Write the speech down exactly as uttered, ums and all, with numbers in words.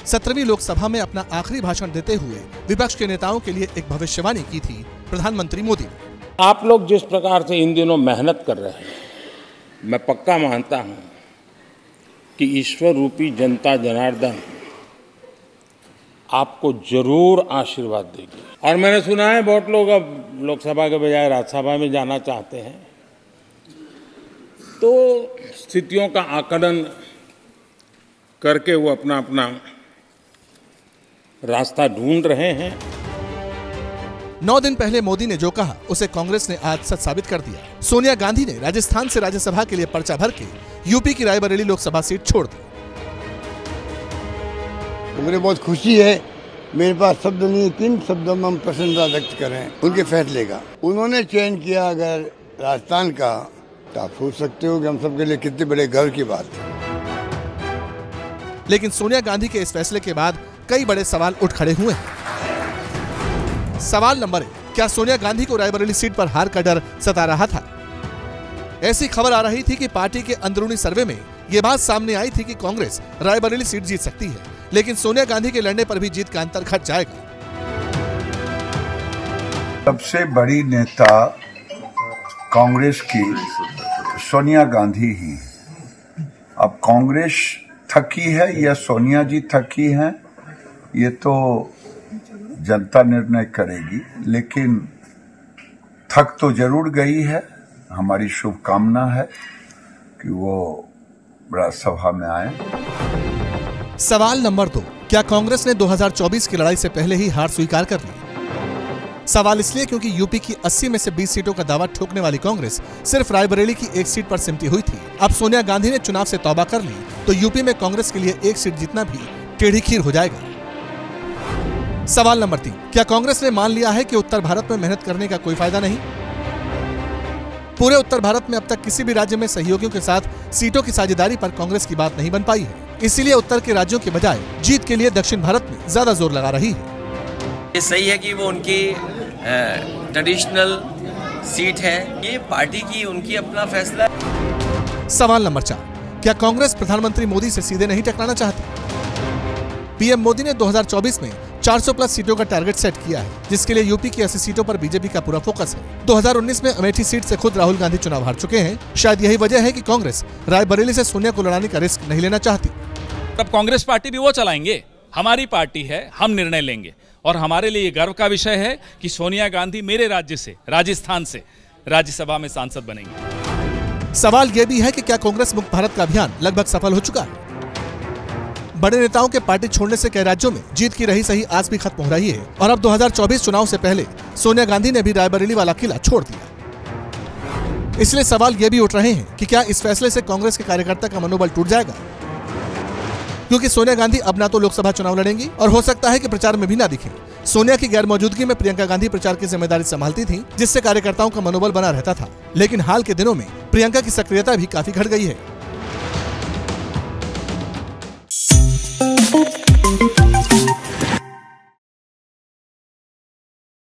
सत्रहवीं लोकसभा में अपना आखिरी भाषण देते हुए विपक्ष के नेताओं के लिए एक भविष्यवाणी की थी प्रधानमंत्री मोदी ने। आप लोग जिस प्रकार से इन दिनों मेहनत कर रहे हैं, मैं पक्का मानता हूं कि ईश्वर रूपी जनता जनार्दन आपको जरूर आशीर्वाद देगी। और मैंने सुना है बहुत लोग अब लोकसभा के बजाय राज्यसभा में जाना चाहते हैं, तो स्थितियों का आकलन करके वो अपना अपना रास्ता ढूंढ रहे हैं। नौ दिन पहले मोदी ने जो कहा उसे कांग्रेस ने आज सच साबित कर दिया। सोनिया गांधी ने राजस्थान से राज्यसभा के लिए पर्चा भर के यूपी की रायबरेली लोकसभा सीट छोड़ दी। मुझे बहुत खुशी है, मेरे पास शब्द नहीं, किन शब्दों में हम प्रसन्नता व्यक्त करें उनके फैसले का। उन्होंने चयन किया अगर राजस्थान का, तो आप सोच सकते हो कि हम सबके लिए कितने बड़े गर्व की बात है। लेकिन सोनिया गांधी के इस फैसले के बाद कई बड़े सवाल उठ खड़े हुए हैं। सवाल नंबर एक, क्या सोनिया गांधी को रायबरेली सीट पर हार का डर सता रहा था? ऐसी खबर आ रही थी कि पार्टी के अंदरूनी सर्वे में ये बात सामने आई थी कि कांग्रेस रायबरेली सीट जीत सकती है, लेकिन सोनिया गांधी के लड़ने पर भी जीत का अंतर घट जाएगा। सबसे बड़ी नेता कांग्रेस की सोनिया गांधी ही। अब कांग्रेस थकी है या सोनिया जी थकी हैं, ये तो जनता निर्णय करेगी, लेकिन थक तो जरूर गई है। हमारी शुभकामना है कि वो राज्यसभा में आए। सवाल नंबर दो, क्या कांग्रेस ने दो हज़ार चौबीस की लड़ाई से पहले ही हार स्वीकार कर ली? सवाल इसलिए क्योंकि यूपी की अस्सी में से बीस सीटों का दावा ठोकने वाली कांग्रेस सिर्फ रायबरेली की एक सीट पर सिमटी हुई थी। अब सोनिया गांधी ने चुनाव से तौबा कर ली तो यूपी में कांग्रेस के लिए एक सीट जीतना भी टेढ़ी खीर हो जाएगा। सवाल नंबर तीन, क्या कांग्रेस ने मान लिया है कि उत्तर भारत में मेहनत करने का कोई फायदा नहीं? पूरे उत्तर भारत में अब तक किसी भी राज्य में सहयोगियों के साथ सीटों की साझेदारी पर कांग्रेस की बात नहीं बन पाई है, इसीलिए उत्तर के राज्यों के बजाय जीत के लिए दक्षिण भारत में ज्यादा जोर लगा रही है। ये सही है कि वो उनकी ट्रेडिशनल सीट है, ये पार्टी की उनकी अपना फैसला है। सवाल नंबर चार, क्या कांग्रेस प्रधानमंत्री मोदी से सीधे नहीं टकराना चाहती? पीएम मोदी ने दो हज़ार चौबीस में चार सौ प्लस सीटों का टारगेट सेट किया है, जिसके लिए यूपी की अस्सी सीटों पर बीजेपी का पूरा फोकस है। दो हज़ार उन्नीस में अमेठी सीट से खुद राहुल गांधी चुनाव हार चुके हैं। शायद यही वजह है कि कांग्रेस रायबरेली से सोनिया को लड़ाने का रिस्क नहीं लेना चाहती। तब कांग्रेस पार्टी भी वो चलाएंगे, हमारी पार्टी है, हम निर्णय लेंगे। और हमारे लिए गर्व का विषय है कि सोनिया गांधी मेरे राज्य से, राजस्थान से, राज्यसभा में सांसद बनेंगे। सवाल यह भी है कि क्या कांग्रेस मुक्त भारत का अभियान लगभग सफल हो चुका है? बड़े नेताओं के पार्टी छोड़ने से कई राज्यों में जीत की रही सही आस भी खत्म हो रही है और अब दो हज़ार चौबीस चुनाव से पहले सोनिया गांधी ने भी रायबरेली वाला किला छोड़ दिया। इसलिए सवाल ये भी उठ रहे हैं कि क्या इस फैसले से कांग्रेस के कार्यकर्ता का मनोबल टूट जाएगा, क्योंकि सोनिया गांधी अब ना तो लोकसभा चुनाव लड़ेंगी और हो सकता है कि प्रचार में भी ना दिखें। सोनिया की गैर मौजूदगी में प्रियंका गांधी प्रचार की जिम्मेदारी संभालती थी, जिससे कार्यकर्ताओं का मनोबल बना रहता था, लेकिन हाल के दिनों में प्रियंका की सक्रियता भी काफी घट गई है।